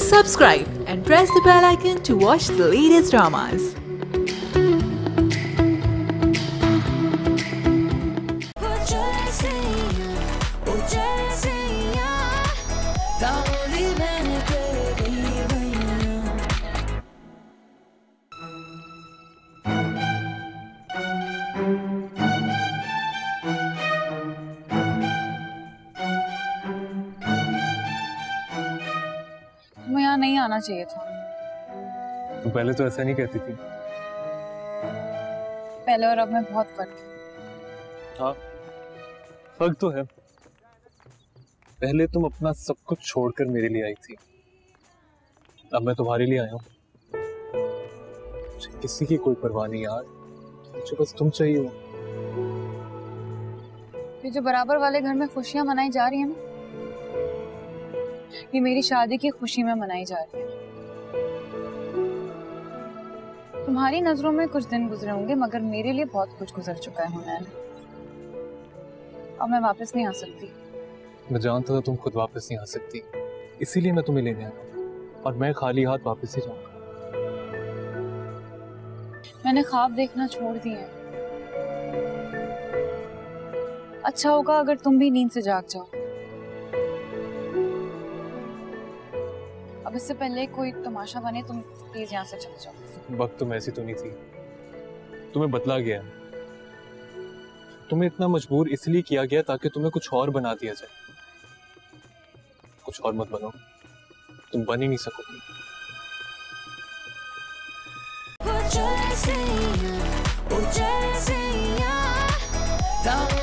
subscribe and press the bell icon to watch the latest dramas. तुम्हें यहाँ नहीं आना चाहिए था। तुम पहले तो ऐसा नहीं कहती थी। पहले और अब में बहुत फर्क है। हाँ, फर्क तो है। पहले तुम अपना सब कुछ छोड़कर मेरे लिए आई थी, अब मैं तुम्हारे लिए आया हूँ। मुझे किसी की कोई परवाह नहीं यार, मुझे बस तुम चाहिए हो। ये जो बराबर वाले घर में खुशियां मनाई जा रही है ना, ये मेरी शादी की खुशी में मनाई जा रही है। तुम्हारी नजरों में कुछ दिन गुजरे होंगे, मगर मेरे लिए बहुत कुछ गुजर चुका है हुनैन। अब मैं वापस नहीं आ सकती। मैं जानता था तुम खुद वापस नहीं आ सकती, इसीलिए मैं तुम्हें लेने आया हूँ, और मैं खाली हाथ वापस ही जाऊंगा। मैंने ख्वाब देखना छोड़ दिए हैं। अच्छा होगा अगर तुम भी नींद से जाग जाओ। अब इससे पहले कोई तमाशा बने, तुम प्लीज यहाँ से चले जाओ। वक्त तुम ऐसी तो नहीं थी, तुम्हें बदला गया। तुम्हें इतना मजबूर इसलिए किया गया ताकि तुम्हें कुछ और बना दिया जाए। कुछ और मत बनो, तुम बन ही नहीं सकोगी।